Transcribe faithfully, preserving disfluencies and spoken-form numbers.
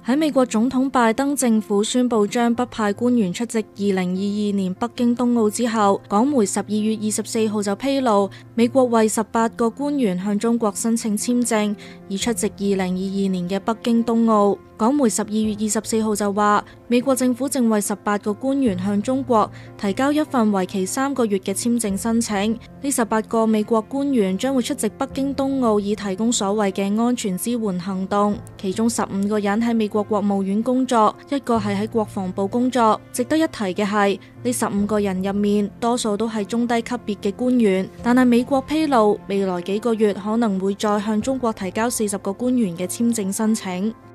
喺美國總統拜登政府宣布將不派官員出席二零二二年北京冬奧之後，港媒十二月二十四號就披露，美國為十八個官員向中國申請簽證，以出席二零二二年嘅北京冬奧。港媒十二月二十四號就話，美國政府正為十八個官員向中國提交一份為期三個月嘅簽證申請。呢十八個美國官員將會出席北京冬奧，以提供所謂嘅安全支援行動。其中十五個人喺美國國務院工作，一個係喺國防部工作。值得一提嘅係，呢十五個人入面，多數都係中低級別嘅官員。但係美國披露，未來幾個月可能會再向中國提交四十個官員嘅簽證申請。